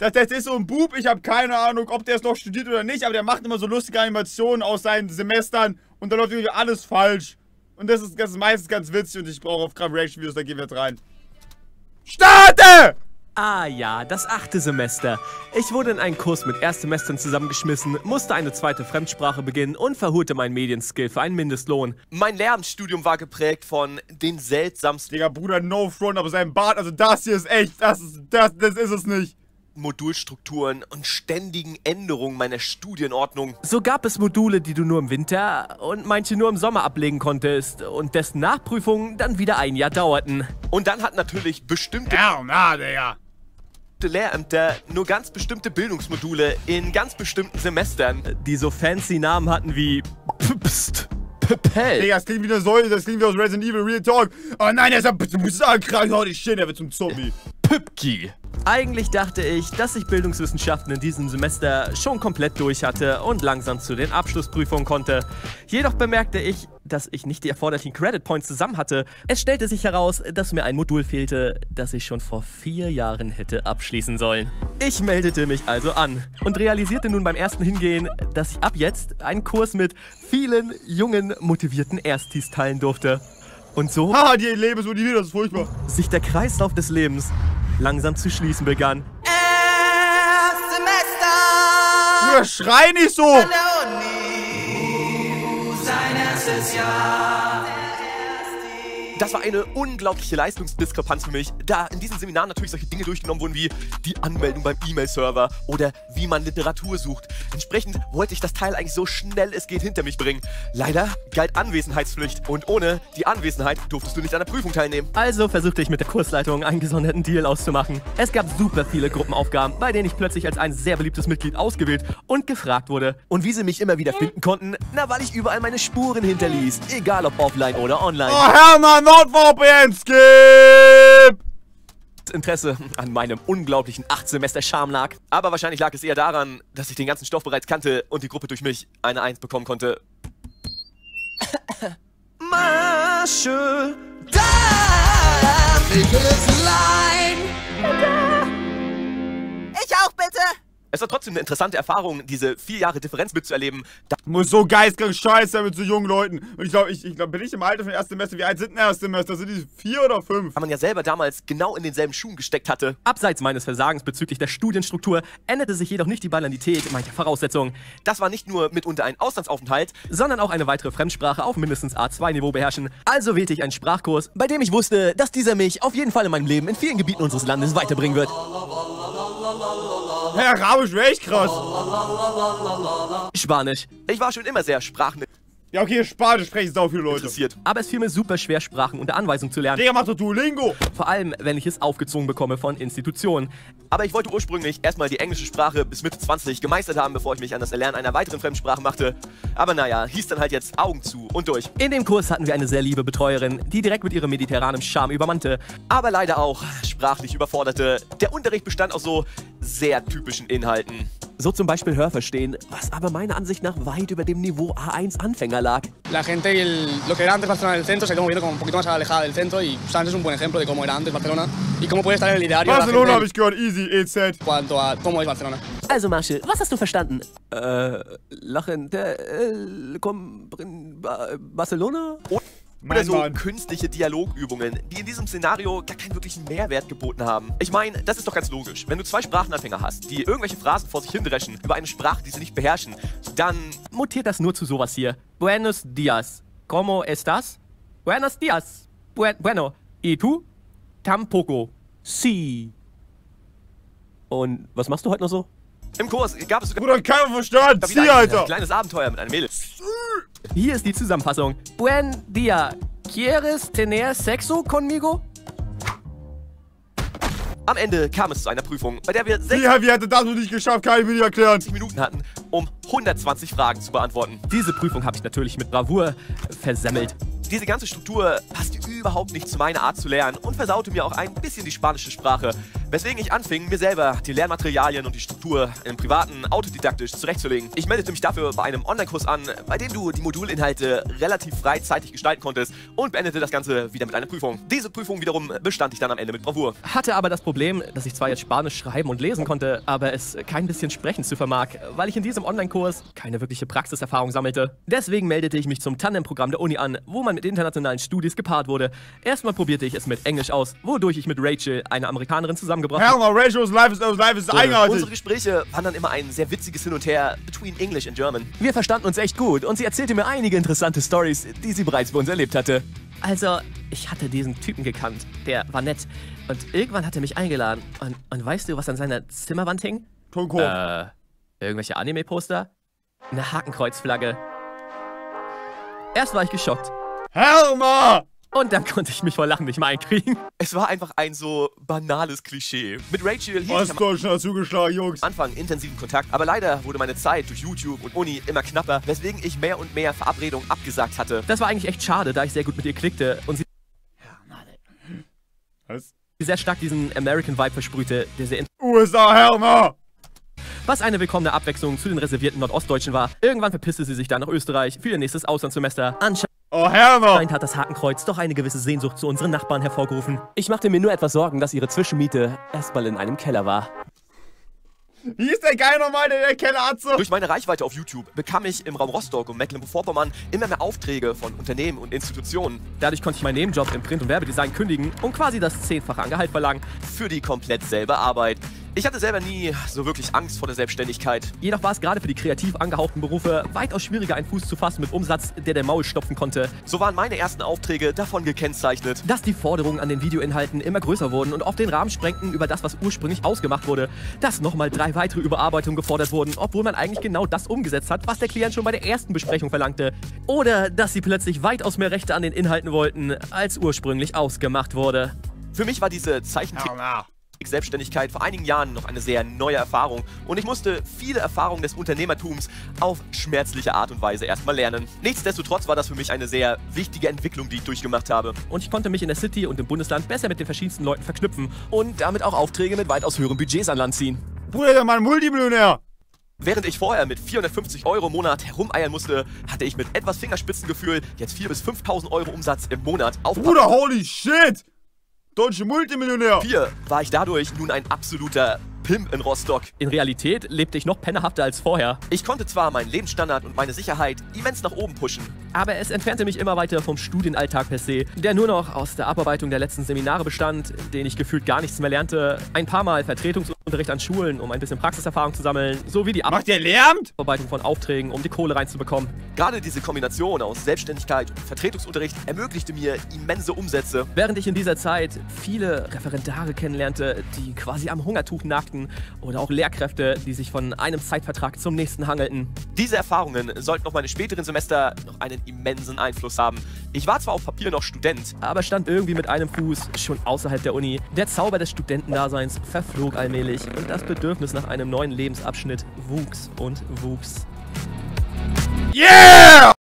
Das ist so ein Bub, ich habe keine Ahnung, ob der es noch studiert oder nicht, aber der macht immer so lustige Animationen aus seinen Semestern und da läuft irgendwie alles falsch. Und das ist meistens ganz witzig und ich brauche auf Kram Reaction-Videos, da gehen wir jetzt rein. Starte! Ah ja, das 8. Semester. Ich wurde in einen Kurs mit Erstsemestern zusammengeschmissen, musste eine zweite Fremdsprache beginnen und verhurte meinen Medienskill für einen Mindestlohn. Mein Lehramtsstudium war geprägt von den seltsamsten Digga, Bruder, no front, aber sein Bart, also das hier ist echt, das ist es nicht. Modulstrukturen und ständigen Änderungen meiner Studienordnung. So gab es Module, die du nur im Winter und manche nur im Sommer ablegen konntest und dessen Nachprüfungen dann wieder ein Jahr dauerten. Und dann hat natürlich bestimmte Digga. Lehrämter nur ganz bestimmte Bildungsmodule in ganz bestimmten Semestern. Die so fancy Namen hatten wie Psst, Pepel. Digga, das klingt wie eine Säule, das klingt wie aus Resident Evil Real Talk. Oh nein, der ist ja krank, hau dich hin, der wird zum Zombie. Püppki. Eigentlich dachte ich, dass ich Bildungswissenschaften in diesem Semester schon komplett durch hatte und langsam zu den Abschlussprüfungen konnte. Jedoch bemerkte ich, dass ich nicht die erforderlichen Credit Points zusammen hatte. Es stellte sich heraus, dass mir ein Modul fehlte, das ich schon vor 4 Jahren hätte abschließen sollen. Ich meldete mich also an und realisierte nun beim ersten Hingehen, dass ich ab jetzt einen Kurs mit vielen jungen, motivierten Erstis teilen durfte. Und so Haha, die Leben ist motiviert, das ist furchtbar. sich der Kreislauf des Lebens langsam zu schließen begann. Erstsemester! Bruder, schrei nicht so! An der Uni, sein erstes Jahr. Das war eine unglaubliche Leistungsdiskrepanz für mich, da in diesem Seminar natürlich solche Dinge durchgenommen wurden wie die Anmeldung beim E-Mail-Server oder wie man Literatur sucht. Entsprechend wollte ich das Teil eigentlich so schnell es geht hinter mich bringen. Leider galt Anwesenheitspflicht und ohne die Anwesenheit durftest du nicht an der Prüfung teilnehmen. Also versuchte ich mit der Kursleitung einen gesonderten Deal auszumachen. Es gab super viele Gruppenaufgaben, bei denen ich plötzlich als ein sehr beliebtes Mitglied ausgewählt und gefragt wurde. Und wie sie mich immer wieder finden konnten, na, weil ich überall meine Spuren hinterließ, egal ob offline oder online. Oh, Hermann, NordVPN, skip! Interesse an meinem unglaublichen 8 Semester Charme lag. Aber wahrscheinlich lag es eher daran, dass ich den ganzen Stoff bereits kannte und die Gruppe durch mich eine 1 bekommen konnte. Marshall, da Ich auch, bitte! Es war trotzdem eine interessante Erfahrung, diese 4 Jahre Differenz mitzuerleben. Da Muss so geistkrank scheiße sein mit so jungen Leuten. Und ich glaube, bin ich im Alter von Erstsemester? Wie alt sind denn Erstsemester? Sind die 4 oder 5? man ja selber damals genau in denselben Schuhen gesteckt hatte. Abseits meines Versagens bezüglich der Studienstruktur änderte sich jedoch nicht die Banalität mancher Voraussetzungen, Das war nicht nur mitunter ein Auslandsaufenthalt, sondern auch eine weitere Fremdsprache auf mindestens A2-Niveau beherrschen. Also wählte ich einen Sprachkurs, bei dem ich wusste, dass dieser mich auf jeden Fall in meinem Leben in vielen Gebieten unseres Landes weiterbringen wird. Hey, Arabisch wäre echt krass. Spanisch. ich war schon immer sehr Ja, okay, Spanisch sprechen sau viele Leute. interessiert. Aber es fiel mir super schwer, Sprachen unter Anweisung zu lernen. Digga, mach doch Duolingo. Vor allem, wenn ich es aufgezwungen bekomme von Institutionen. Aber ich wollte ursprünglich erstmal die englische Sprache bis Mitte 20 gemeistert haben, bevor ich mich an das Erlernen einer weiteren Fremdsprache machte. Aber naja, hieß dann halt jetzt Augen zu und durch. In dem Kurs hatten wir eine sehr liebe Betreuerin, die direkt mit ihrem mediterranen Charme übermannte. Aber leider auch sprachlich überforderte. Der Unterricht bestand aus so sehr typischen Inhalten. So zum Beispiel Hörverstehen, was aber meiner Ansicht nach weit über dem Niveau A1 Anfänger lag. La gente y lo que era antes Barcelona del centro se ha ido moviendo como un poquito más alejada del centro y Sanz es un buen ejemplo de cómo era antes Barcelona y cómo puede estar en el ideario de la Barcelona habe gente ich gehört, easy, EZ. en cuanto a cómo es Barcelona. Also Marshall, was hast du verstanden? Barcelona? Oder so Mann. künstliche Dialogübungen, die in diesem Szenario gar keinen wirklichen Mehrwert geboten haben. Ich meine, das ist doch ganz logisch. Wenn du 2 Sprachenanfänger hast, die irgendwelche Phrasen vor sich hindreschen über eine Sprache, die sie nicht beherrschen, dann Mutiert das nur zu sowas hier. Buenos dias. ¿Cómo estás? Buenos dias. Bueno. ¿Y tú? Tampoco. Sí. Und was machst du heute noch so? im Kurs gab es sogar Bruder, keiner verstanden. wieder Zieh, ein Alter. kleines Abenteuer mit einem Mädel. Hier ist die Zusammenfassung. Buen dia. ¿Quieres tener sexo conmigo? Am Ende kam es zu einer Prüfung, bei der wir 60 Wie hätte das noch nicht geschafft? Kann ich mir nicht erklären. Minuten hatten, um 120 Fragen zu beantworten. Diese Prüfung habe ich natürlich mit Bravour versemmelt. Diese ganze Struktur passte überhaupt nicht zu meiner Art zu lernen und versaute mir auch ein bisschen die spanische Sprache. Weswegen ich anfing, mir selber die Lernmaterialien und die Struktur im Privaten autodidaktisch zurechtzulegen. Ich meldete mich dafür bei einem Online-Kurs an, bei dem du die Modulinhalte relativ freizeitig gestalten konntest und beendete das Ganze wieder mit einer Prüfung. Diese Prüfung wiederum bestand ich dann am Ende mit Bravour. Hatte aber das Problem, dass ich zwar jetzt Spanisch schreiben und lesen konnte, aber es kein bisschen sprechen zu vermag, weil ich in diesem Online-Kurs keine wirkliche Praxiserfahrung sammelte. Deswegen meldete ich mich zum Tandem-Programm der Uni an, wo man mit internationalen Studis gepaart wurde. Erstmal probierte ich es mit Englisch aus, wodurch ich mit Rachel, einer Amerikanerin, zusammengebracht Hell no, Rachel's life ist eigenartig. Unsere Gespräche waren dann immer ein sehr witziges Hin und Her between English and German. Wir verstanden uns echt gut und sie erzählte mir einige interessante Stories, die sie bereits bei uns erlebt hatte. Also, ich hatte diesen Typen gekannt, der war nett und irgendwann hat er mich eingeladen. Und weißt du, was an seiner Zimmerwand hing? Tonkorb. Irgendwelche Anime-Poster? Eine Hakenkreuzflagge. Erst war ich geschockt Helmer! und dann konnte ich mich vor Lachen nicht mehr einkriegen. Es war einfach ein so banales Klischee. Mit Rachel hielt ich am Ostdeutschland zugeschlagen, Jungs. Anfang intensiven Kontakt, aber leider wurde meine Zeit durch YouTube und Uni immer knapper, weswegen ich mehr und mehr Verabredungen abgesagt hatte. Das war eigentlich echt schade, da ich sehr gut mit ihr klickte und sie Was? sehr stark diesen American-Vibe versprühte, der sehr USA, Helmer! was eine willkommene Abwechslung zu den reservierten Nordostdeutschen war. Irgendwann verpisste sie sich dann nach Österreich für ihr nächstes Auslandssemester. Oh, Helmer! Anscheinend hat das Hakenkreuz doch eine gewisse Sehnsucht zu unseren Nachbarn hervorgerufen. Ich machte mir nur etwas Sorgen, dass ihre Zwischenmiete erstmal in einem Keller war. Wie ist der Geil nochmal, der Kelleratze? Durch meine Reichweite auf YouTube bekam ich im Raum Rostock und Mecklenburg-Vorpommern immer mehr Aufträge von Unternehmen und Institutionen Dadurch konnte ich meinen Nebenjob im Print- und Werbedesign kündigen und quasi das 10-fache an Gehalt verlangen. für die komplett selbe Arbeit. Ich hatte selber nie so wirklich Angst vor der Selbstständigkeit. Jedoch war es gerade für die kreativ angehauchten Berufe weitaus schwieriger, einen Fuß zu fassen mit Umsatz, der Maul stopfen konnte. So waren meine ersten Aufträge davon gekennzeichnet. Dass die Forderungen an den Videoinhalten immer größer wurden und oft den Rahmen sprengten über das, was ursprünglich ausgemacht wurde. Dass nochmal 3 weitere Überarbeitungen gefordert wurden, obwohl man eigentlich genau das umgesetzt hat, was der Klient schon bei der ersten Besprechung verlangte. Oder dass sie plötzlich weitaus mehr Rechte an den Inhalten wollten, als ursprünglich ausgemacht wurde. Für mich war diese Zeichentrick-Selbstständigkeit vor einigen Jahren noch eine sehr neue Erfahrung und ich musste viele Erfahrungen des Unternehmertums auf schmerzliche Art und Weise erstmal lernen. Nichtsdestotrotz war das für mich eine sehr wichtige Entwicklung, die ich durchgemacht habe. Und ich konnte mich in der City und im Bundesland besser mit den verschiedensten Leuten verknüpfen und damit auch Aufträge mit weitaus höheren Budgets an Land ziehen. Bruder, der Mann Multimillionär. Während ich vorher mit 450 € im Monat herumeiern musste, hatte ich mit etwas Fingerspitzengefühl jetzt 4.000 bis 5.000 € Umsatz im Monat auf Bruder, holy shit. Deutsche Multimillionär. Papier war ich dadurch nun ein absoluter Pimp in Rostock. In Realität lebte ich noch pennerhafter als vorher. Ich konnte zwar meinen Lebensstandard und meine Sicherheit immens nach oben pushen, Aber es entfernte mich immer weiter vom Studienalltag per se, der nur noch aus der Abarbeitung der letzten Seminare bestand, in denen ich gefühlt gar nichts mehr lernte, ein paar Mal Vertretungsunterricht an Schulen, um ein bisschen Praxiserfahrung zu sammeln, sowie die Macht der Lärmt? Abarbeitung von Aufträgen, um die Kohle reinzubekommen. Gerade diese Kombination aus Selbstständigkeit und Vertretungsunterricht ermöglichte mir immense Umsätze. Während ich in dieser Zeit viele Referendare kennenlernte, die quasi am Hungertuch nagten, oder auch Lehrkräfte, die sich von einem Zeitvertrag zum nächsten hangelten. Diese Erfahrungen sollten auf meine späteren Semester noch einen immensen Einfluss haben. Ich war zwar auf Papier noch Student, Aber stand irgendwie mit einem Fuß schon außerhalb der Uni. Der Zauber des Studentendaseins verflog allmählich und das Bedürfnis nach einem neuen Lebensabschnitt wuchs und wuchs. Yeah!